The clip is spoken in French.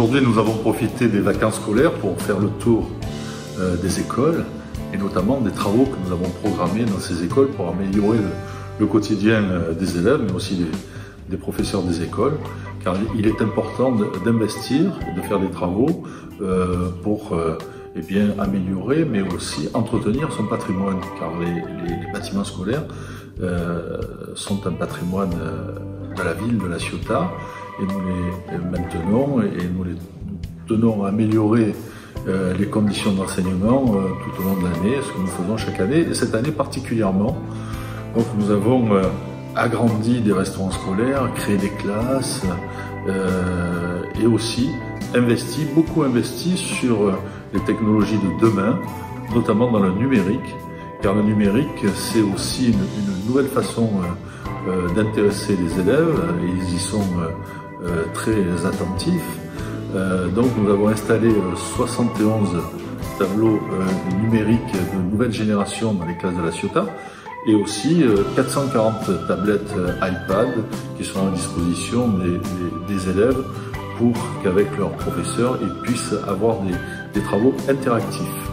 Aujourd'hui, nous avons profité des vacances scolaires pour faire le tour des écoles et notamment des travaux que nous avons programmés dans ces écoles pour améliorer le quotidien des élèves, mais aussi des professeurs des écoles, car il est important d'investir et de faire des travaux pour améliorer, mais aussi entretenir son patrimoine, car les bâtiments scolaires sont un patrimoine de la ville de La Ciotat, et nous les maintenons et nous les tenons à améliorer les conditions d'enseignement tout au long de l'année, ce que nous faisons chaque année, et cette année particulièrement. Donc nous avons agrandi des restaurants scolaires, créé des classes et aussi beaucoup investi sur les technologies de demain, notamment dans le numérique, car le numérique c'est aussi une nouvelle façon d'intéresser les élèves, et ils y sont très attentifs. Donc nous avons installé 71 tableaux numériques de nouvelle génération dans les classes de La Ciotat, et aussi 440 tablettes iPad qui sont à disposition des élèves pour qu'avec leurs professeurs ils puissent avoir des travaux interactifs.